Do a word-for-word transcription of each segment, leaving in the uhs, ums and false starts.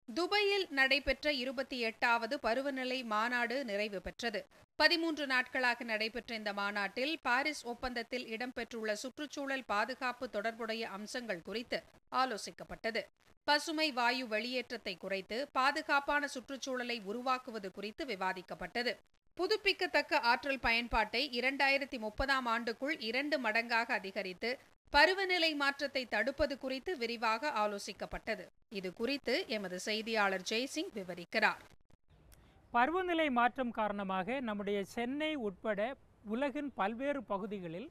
துபாயில் நடைபெற்ற இருபத்தி எட்டாவது பருவநிலை மாநாடு நிறைவு பெற்றது. பதிமூன்று நாட்களாக நடைபெற்ற இந்த மாநாட்டில் பாரிஸ் ஒப்பந்தத்தில் இடம்பெற்றுள்ள சுற்றுச்சூழல் பாதுகாப்பு தொடர்புடைய அம்சங்கள் குறித்து ஆலோசிக்கப்பட்டது. பசுமை வாயு வெளியேற்றத்தை குறைத்து பாதுகாப்பான சுற்றுச்சூழலை உருவாக்குவது குறித்து விவாதிக்கப்பட்டது. புதுப்பிக்கத்தக்க ஆற்றல் பயன்பாட்டை இரண்டாயிரத்தி முப்பதாம் ஆண்டுக்குள் இரண்டு மடங்காக அதிகரித்து பருவநிலை மாற்றத்தை தடுப்பது குறித்து விரிவாக ஆலோசிக்கப்பட்டது. இது குறித்து எமது செய்தியாளர் ஜெய்சிங் விவரிக்கிறார். பருவநிலை மாற்றம் காரணமாக நம்முடைய சென்னை உட்பட உலகின் பல்வேறு பகுதிகளில்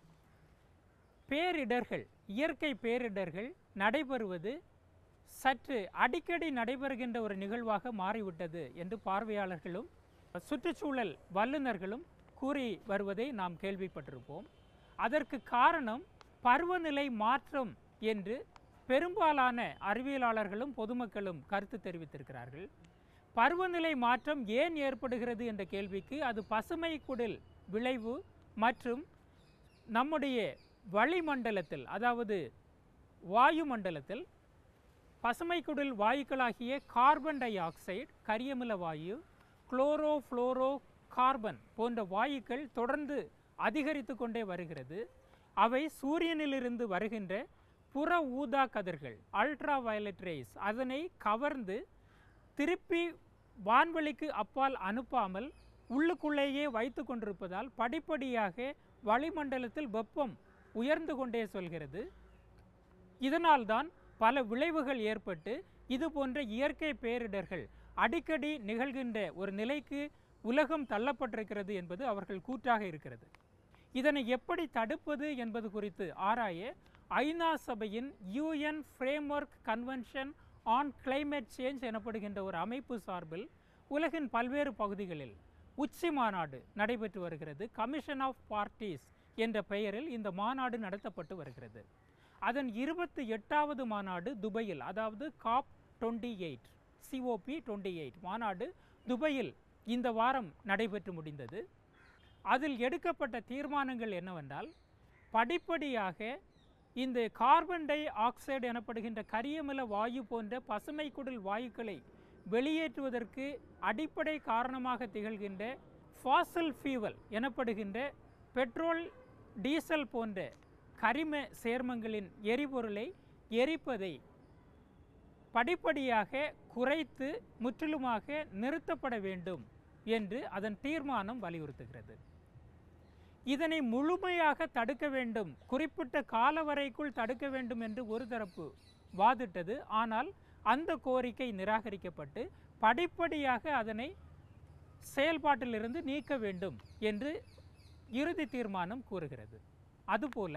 பேரிடர்கள், இயற்கை பேரிடர்கள் நடைபெறுவது சற்று அடிக்கடி நடைபெறுகின்ற ஒரு நிகழ்வாக மாறிவிட்டது என்று பார்வையாளர்களும் சுற்றுச்சூழல் வல்லுநர்களும் கூறி வருவதை நாம் கேள்விப்பட்டிருப்போம். அதற்கு காரணம் பருவநிலை மாற்றம் என்று பெரும்பாலான அறிவியலாளர்களும் பொதுமக்களும் கருத்து தெரிவித்திருக்கிறார்கள். பருவநிலை மாற்றம் ஏன் ஏற்படுகிறது என்ற கேள்விக்கு அது பசுமை குடில் விளைவு மற்றும் நம்முடைய வளிமண்டலத்தில், அதாவது வாயு மண்டலத்தில் பசுமை குடில் வாயுக்களாகிய கார்பன் டை ஆக்சைடு, கரியமில வாயு, குளோரோ ஃப்ளோரோ கார்பன் போன்ற வாயுக்கள் தொடர்ந்து அதிகரித்து கொண்டே வருகிறது. அவை சூரியனிலிருந்து வருகின்ற புற ஊதா கதிர்கள், அல்ட்ரா வயலட் ரேஸ், அதனை கவர்ந்து திருப்பி வான்வெளிக்கு அப்பால் அனுப்பாமல் உள்ளுக்குள்ளேயே வைத்து கொண்டிருப்பதால் படிப்படியாக வளிமண்டலத்தில் வெப்பம் உயர்ந்து கொண்டே செல்கிறது. இதனால்தான் பல விளைவுகள் ஏற்பட்டு இது போன்ற இயற்கை பேரிடர்கள் அடிக்கடி நிகழ்கின்ற ஒரு நிலைக்கு உலகம் தள்ளப்பட்டிருக்கிறது என்பது அவர்கள் கூற்றாக இருக்கிறது. இதனை எப்படி தடுப்பது என்பது குறித்து ஆராய ஐநா சபையின் UN framework convention on climate change எனப்படுகின்ற ஒரு அமைப்பு சார்பில் உலகின் பல்வேறு பகுதிகளில் உச்சி மாநாடு நடைபெற்று வருகிறது. கமிஷன் ஆஃப் பார்ட்டிஸ் என்ற பெயரில் இந்த மாநாடு நடத்தப்பட்டு வருகிறது. அதன் இருபத்தி எட்டாவது மாநாடு துபாயில், அதாவது COP twenty eight COP twenty eight மாநாடு துபாயில் இந்த வாரம் நடைபெற்று முடிந்தது. அதில் எடுக்கப்பட்ட தீர்மானங்கள் என்னவென்றால், படிப்படியாக இந்த கார்பன் டை ஆக்சைடு எனப்படுகின்ற கரியமில வாயு போன்ற பசுமை குடில் வாயுக்களை வெளியேற்றுவதற்கு அடிப்படை காரணமாக திகழ்கின்ற ஃபாசில் ஃபியூவல் எனப்படுகின்ற பெட்ரோல், டீசல் போன்ற கரிம சேர்மங்களின் எரிபொருளை எரிப்பதை படிப்படியாக குறைத்து முற்றிலுமாக நிறுத்தப்பட வேண்டும் என்று அதன் தீர்மானம் வலியுறுத்துகிறது. இதனை முழுமையாக தடுக்க வேண்டும், குறிப்பிட்ட காலவரைக்குள் தடுக்க வேண்டும் என்று ஒரு தரப்பு வாதிட்டது. ஆனால் அந்த கோரிக்கை நிராகரிக்கப்பட்டு படிப்படியாக அதனை செயல்பாட்டிலிருந்து நீக்க வேண்டும் என்று இறுதி தீர்மானம் கூறுகிறது. அதுபோல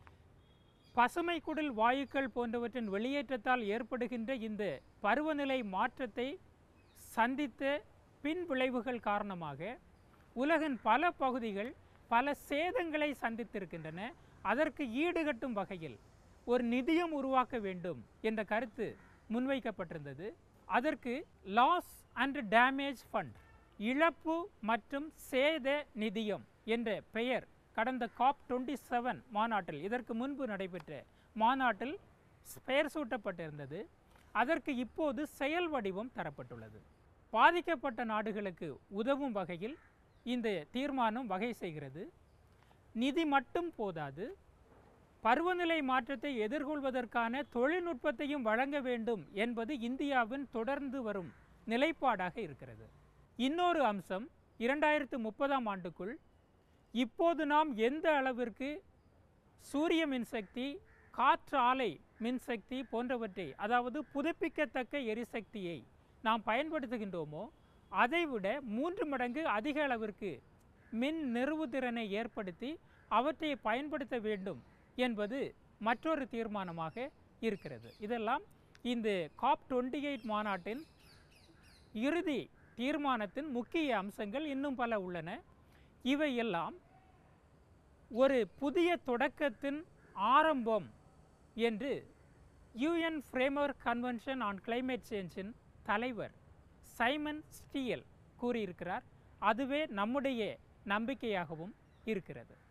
பசுமை குடில் வாயுக்கள் போன்றவற்றின் வெளியேற்றத்தால் ஏற்படுகின்ற இந்த பருவநிலை மாற்றத்தை சந்தித்த பின் விளைவுகள் காரணமாக உலகின் பல பகுதிகள் பல சேதங்களை சந்தித்திருக்கின்றன. அதற்கு ஈடுகட்டும் வகையில் ஒரு நிதியம் உருவாக்க வேண்டும் என்ற கருத்து முன்வைக்கப்பட்டிருந்தது. அதற்கு லாஸ் அண்ட் டேமேஜ் ஃபண்ட், இழப்பு மற்றும் சேத நிதியம் என்ற பெயர் கடந்த காப் டுவெண்ட்டி செவன் மாநாட்டில், இதற்கு முன்பு நடைபெற்ற மாநாட்டில் பெயர் சூட்டப்பட்டிருந்தது. அதற்கு இப்போது செயல் வடிவம் தரப்பட்டுள்ளது. பாதிக்கப்பட்ட நாடுகளுக்கு உதவும் வகையில் இந்த தீர்மானம் வகை செய்கிறது. நிதி மட்டும் போதாது, பருவநிலை மாற்றத்தை எதிர்கொள்வதற்கான தொழில்நுட்பத்தையும் வழங்க வேண்டும் என்பது இந்தியாவின் தொடர்ந்து வரும் நிலைப்பாடாக இருக்கிறது. இன்னொரு அம்சம், இரண்டாயிரத்து முப்பதாம் ஆண்டுக்குள் இப்போது நாம் எந்த அளவிற்கு சூரிய மின்சக்தி, காற்றாலை மின்சக்தி போன்றவற்றை, அதாவது புதுப்பிக்கத்தக்க எரிசக்தியை நாம் பயன்படுத்துகின்றோமோ அதைவிட மூன்று மடங்கு அதிக அளவிற்கு மின் நிறுவுதிறனை ஏற்படுத்தி அவற்றை பயன்படுத்த வேண்டும் என்பது மற்றொரு தீர்மானமாக இருக்கிறது. இதெல்லாம் இந்த காப் டுவெண்ட்டி எயிட் மாநாட்டின் இறுதி தீர்மானத்தின் முக்கிய அம்சங்கள். இன்னும் பல உள்ளன. இவையெல்லாம் ஒரு புதிய தொடக்கத்தின் ஆரம்பம் என்று UN framework convention on climate சேஞ்சின் தலைவர் சைமன் ஸ்டீல் கூறியிருக்கிறார். அதுவே நம்முடைய நம்பிக்கையாகவும் இருக்கிறது.